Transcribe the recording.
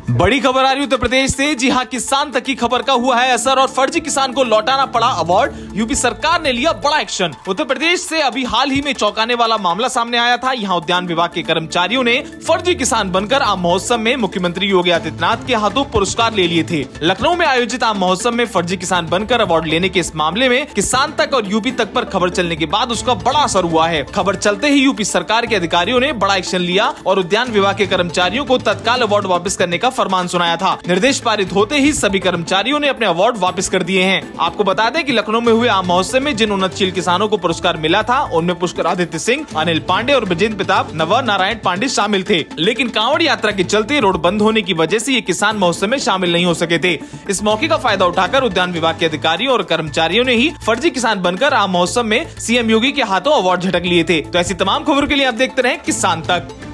बड़ी खबर आ रही उत्तर प्रदेश से। जी हां, किसान तक की खबर का हुआ है असर और फर्जी किसान को लौटाना पड़ा अवार्ड। यूपी सरकार ने लिया बड़ा एक्शन। उत्तर प्रदेश से अभी हाल ही में चौंकाने वाला मामला सामने आया था। यहां उद्यान विभाग के कर्मचारियों ने फर्जी किसान बनकर आम महोत्सव में मुख्यमंत्री योगी आदित्यनाथ के हाथों पुरस्कार ले लिए थे। लखनऊ में आयोजित आम महोत्सव में फर्जी किसान बनकर अवार्ड लेने के इस मामले में किसान तक और यूपी तक पर खबर चलने के बाद उसका बड़ा असर हुआ है। खबर चलते ही यूपी सरकार के अधिकारियों ने बड़ा एक्शन लिया और उद्यान विभाग के कर्मचारियों को तत्काल अवार्ड वापस करने का फरमान सुनाया था। निर्देश पारित होते ही सभी कर्मचारियों ने अपने अवार्ड वापस कर दिए हैं। आपको बता दें कि लखनऊ में हुए आम महोत्सव में जिन उन्नतशील किसानों को पुरस्कार मिला था उनमें पुष्कर आदित्य सिंह, अनिल पांडे और ब्रजेंद्र प्रताप नव नारायण पांडे शामिल थे। लेकिन कांवड़ यात्रा के चलते रोड बंद होने की वजह से ये किसान महोत्सव में शामिल नहीं हो सके थे। इस मौके का फायदा उठाकर उद्यान विभाग के अधिकारियों और कर्मचारियों ने ही फर्जी किसान बनकर आम महोत्सव में सीएम योगी के हाथों अवार्ड झटक लिए थे। तो ऐसी तमाम खबरों के लिए आप देखते रहें किसान तक।